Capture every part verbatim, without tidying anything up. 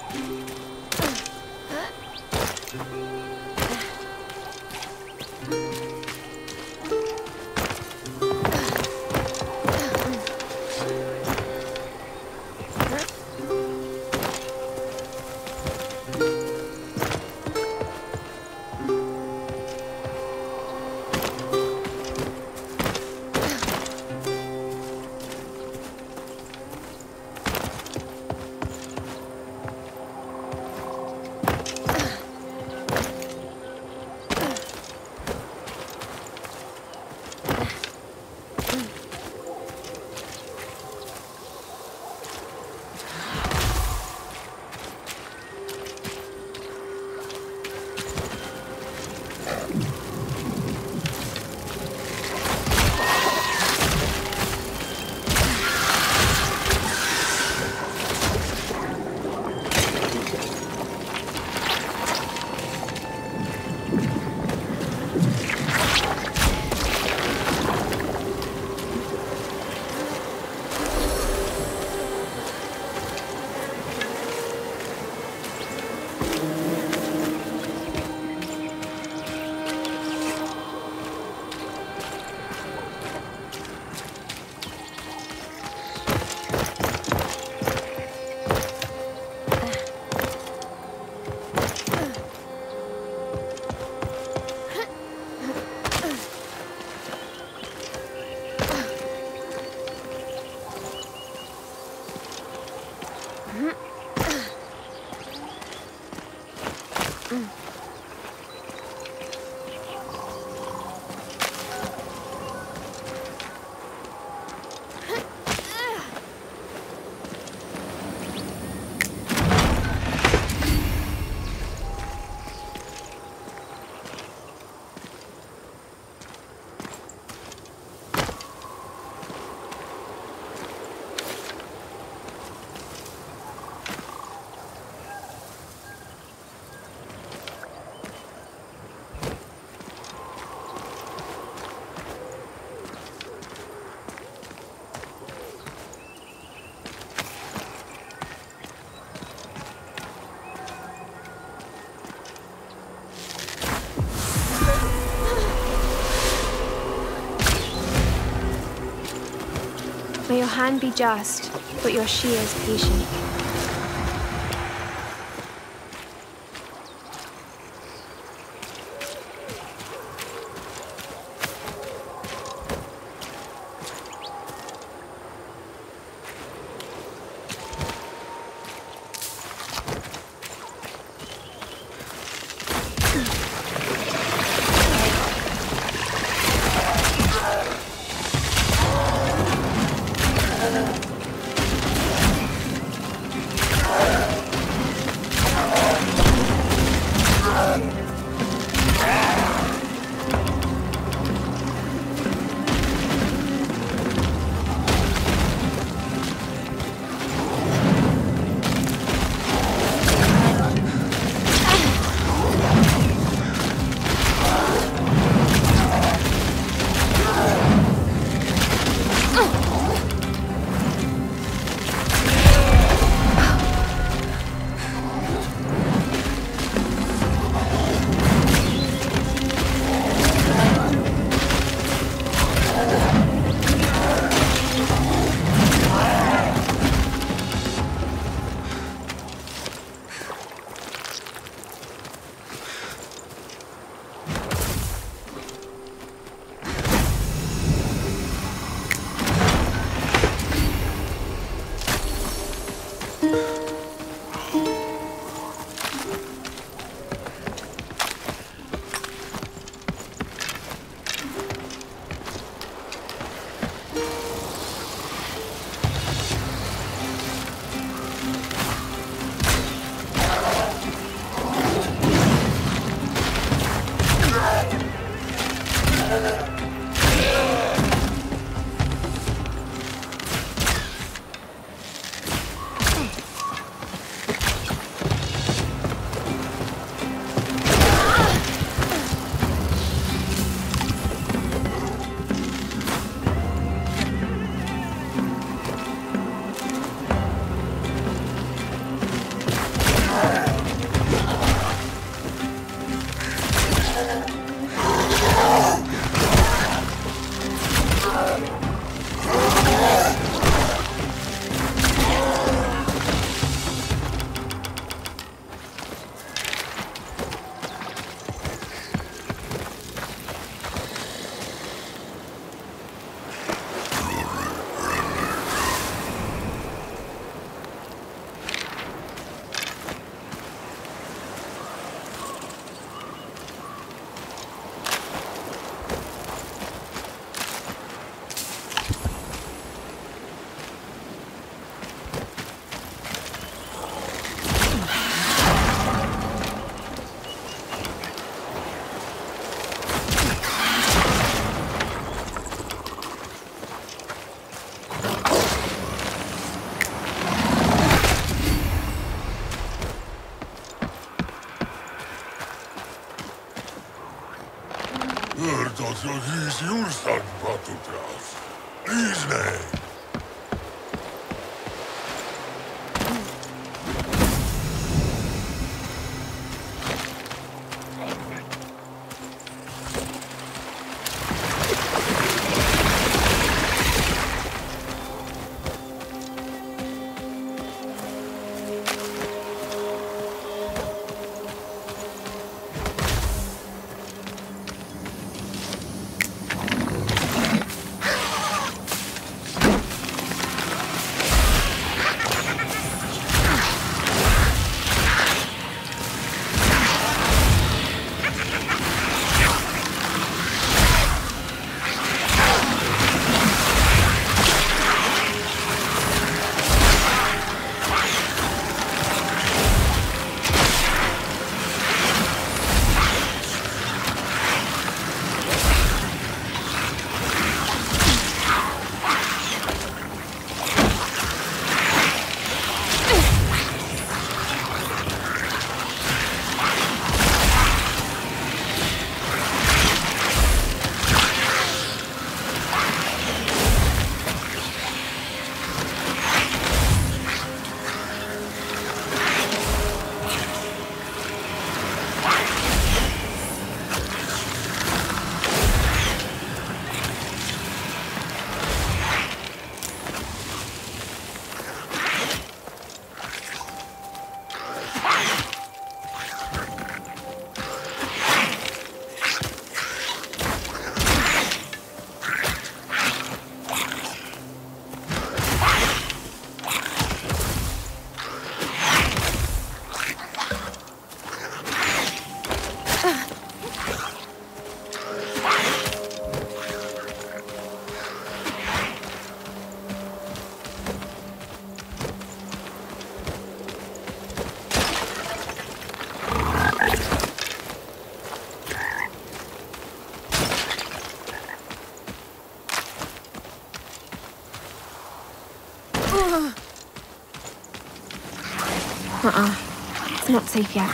May your hand be just, but your shears patient. Toți Julsan patutras. Izne! Uh-uh. It's not safe yet.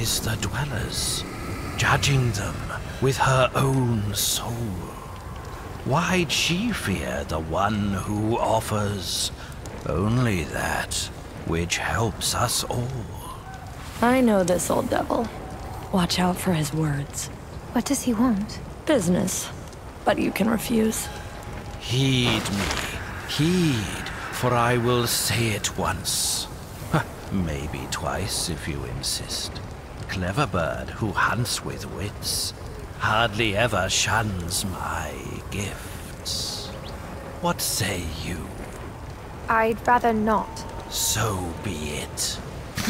eyes the dwellers, judging them with her own soul. Why'd she fear the one who offers only that which helps us all? I know this old devil. Watch out for his words. What does he want? Business. But you can refuse. Heed me, heed, for I will say it once. Huh, maybe twice if you insist. Clever bird who hunts with wits hardly ever shuns my gifts. What say you? I'd rather not. So be it.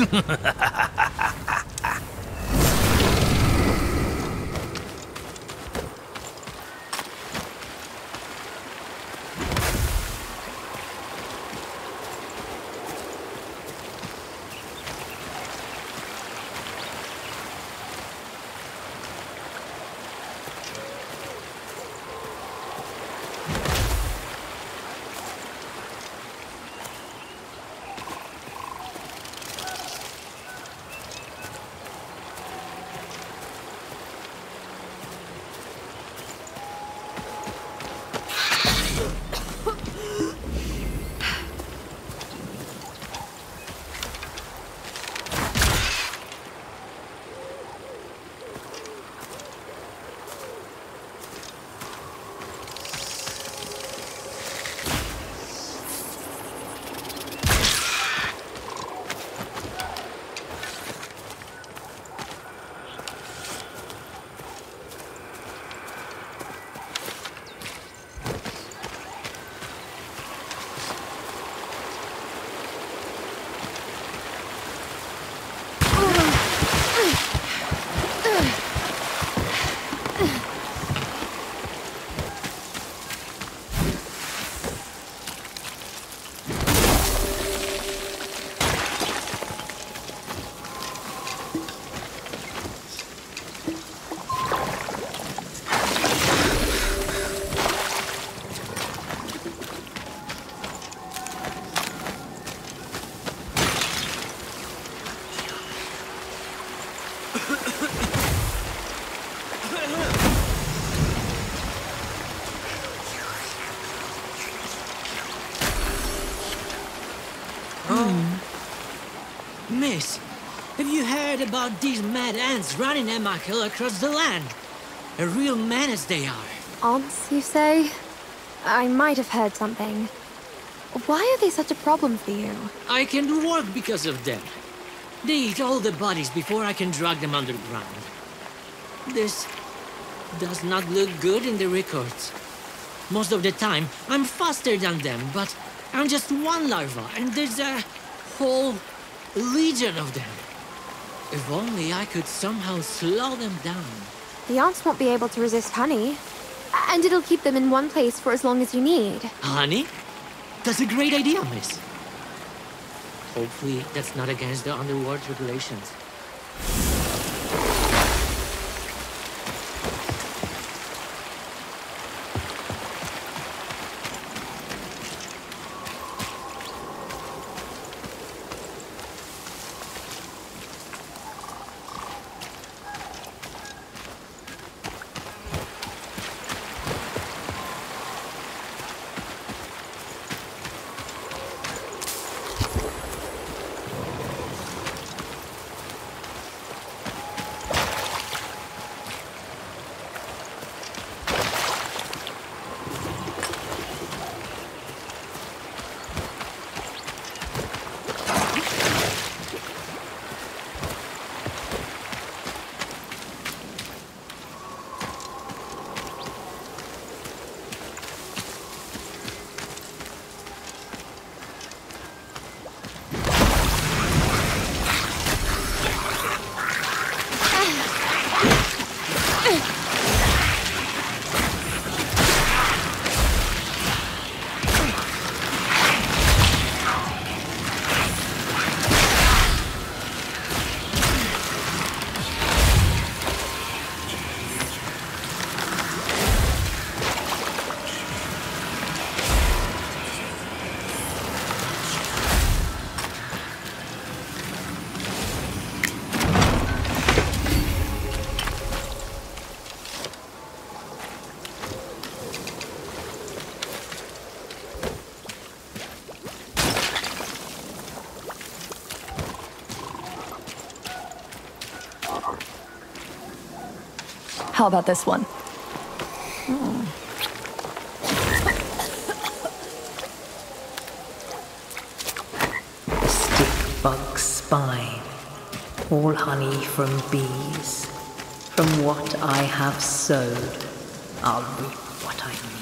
Miss, have you heard about these mad ants running Emrakil across the land? A real menace they are. Ants, you say? I might have heard something. Why are they such a problem for you? I can do work because of them. They eat all the bodies before I can drag them underground. This does not look good in the records. Most of the time, I'm faster than them, but I'm just one larva, and there's a whole legion of them. If only I could somehow slow them down. The ants won't be able to resist honey. And it'll keep them in one place for as long as you need. Honey? That's a great idea, miss. Hopefully, that's not against the underworld regulations. How about this one? Stick bug spine, all honey from bees. From what I have sowed, I'll reap what I need.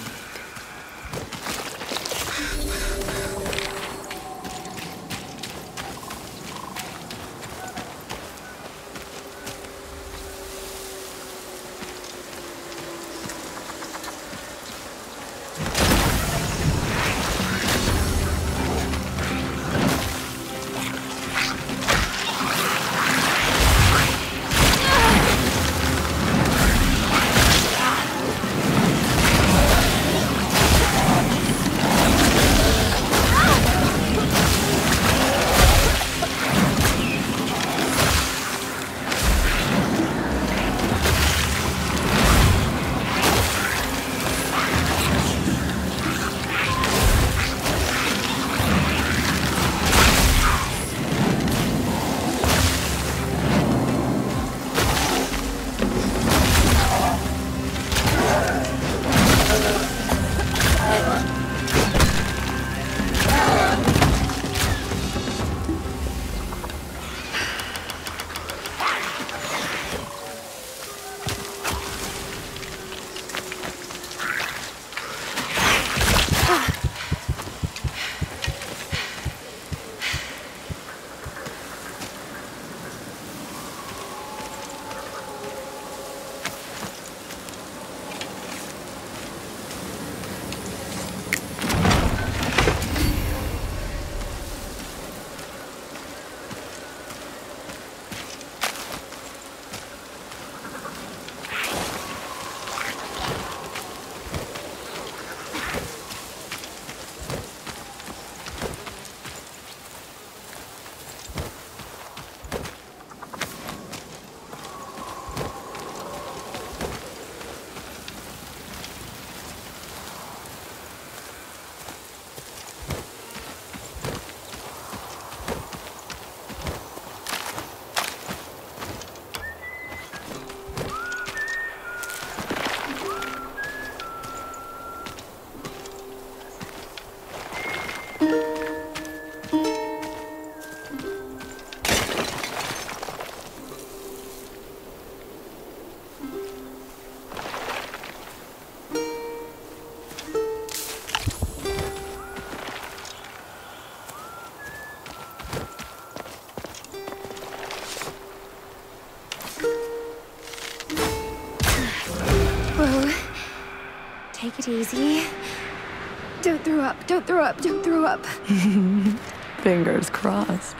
Take it easy. Don't throw up, don't throw up, don't throw up. Fingers crossed.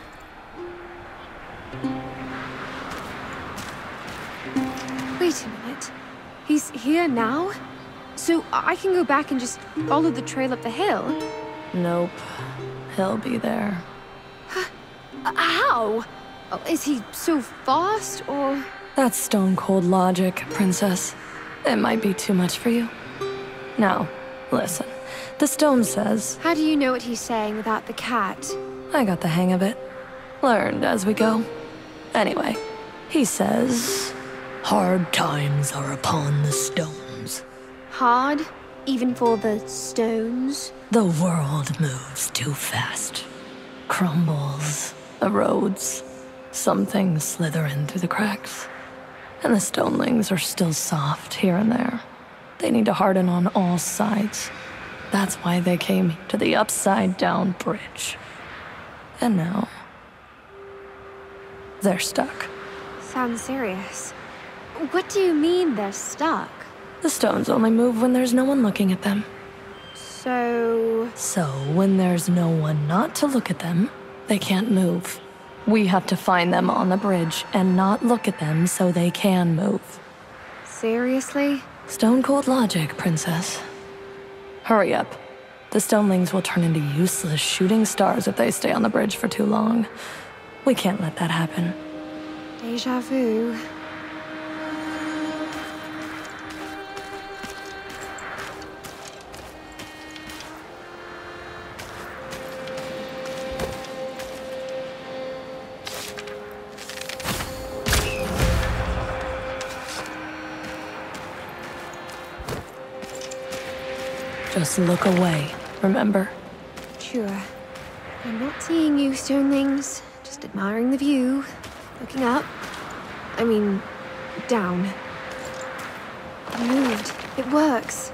Wait a minute. He's here now? So I can go back and just follow the trail up the hill? Nope. He'll be there. How? Oh, is he so fast, or...? That's stone-cold logic, Princess. It might be too much for you. Now, listen. The stone says... How do you know what he's saying without the cat? I got the hang of it. Learned as we go. Anyway, he says... Hard times are upon the stones. Hard? Even for the stones? The world moves too fast. Crumbles, erodes. Some things slither in through the cracks. And the stonelings are still soft here and there. They need to harden on all sides. That's why they came to the upside-down bridge. And now... they're stuck. Sounds serious. What do you mean they're stuck? The stones only move when there's no one looking at them. So... So, when there's no one not to look at them, they can't move. We have to find them on the bridge and not look at them so they can move. Seriously? Stone-cold logic, Princess. Hurry up. The stonelings will turn into useless shooting stars if they stay on the bridge for too long. We can't let that happen. Deja vu. Just look away, remember? Sure. I'm not seeing you, Stonelings. Just admiring the view. Looking up. I mean, down. It moved. It works.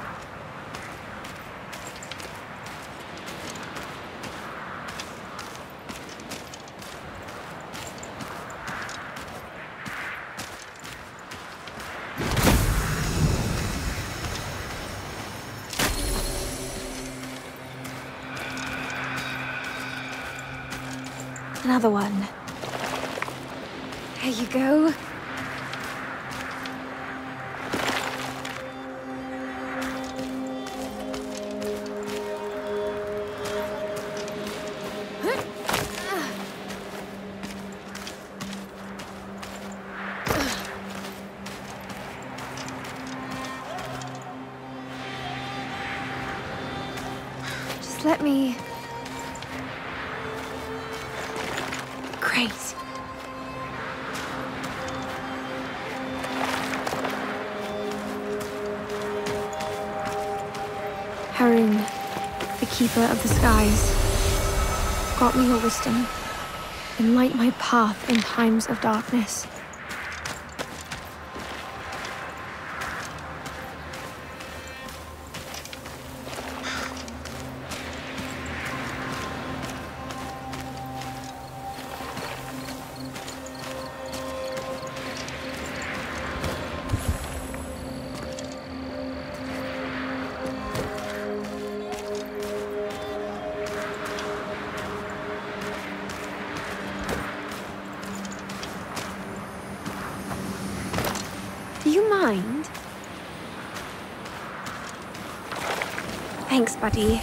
Another one. There you go. Just let me... Great. Harun, the Keeper of the Skies, grant me your wisdom and light my path in times of darkness. Do you mind? Thanks, buddy.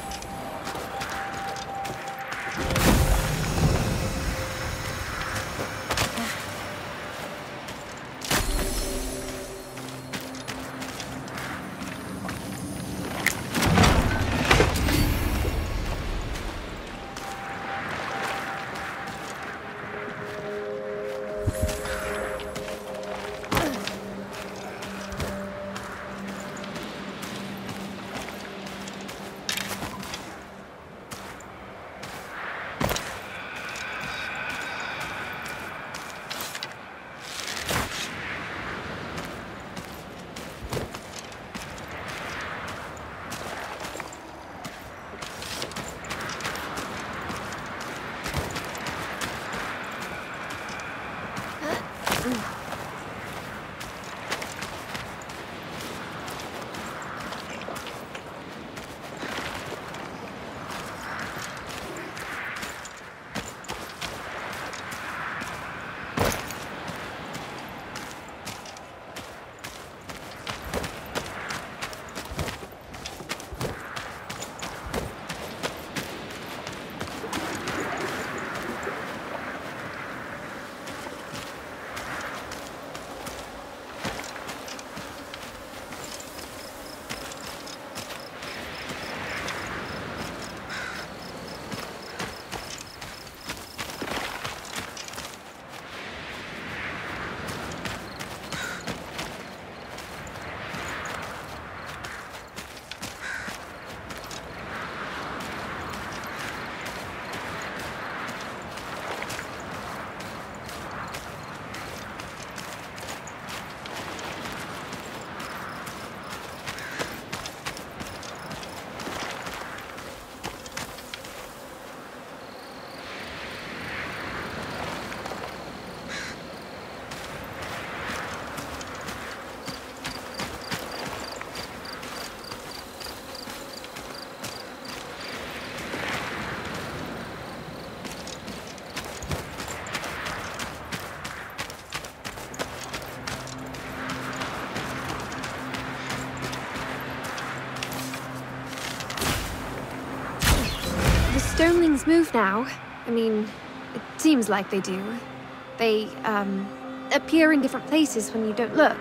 Stonelings move now. I mean, it seems like they do. They, um, appear in different places when you don't look.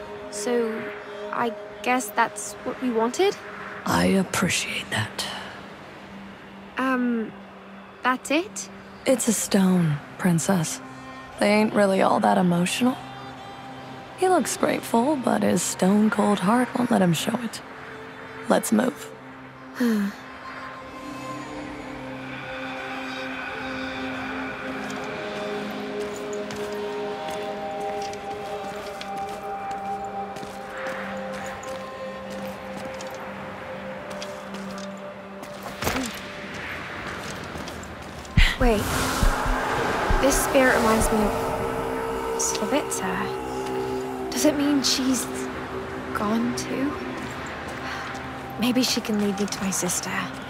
So, I guess that's what we wanted? I appreciate that. Um, that's it? It's a stone, Princess. They ain't really all that emotional. He looks grateful, but his stone-cold heart won't let him show it. Let's move. Wait. This spirit reminds me of Slavitsa. Does it mean she's gone too? Maybe she can lead me to my sister.